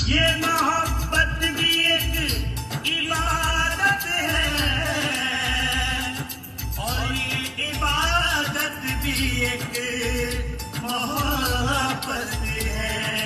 ये मोहब्बत भी एक इबादत है और ये इबादत भी एक मोहब्बत है।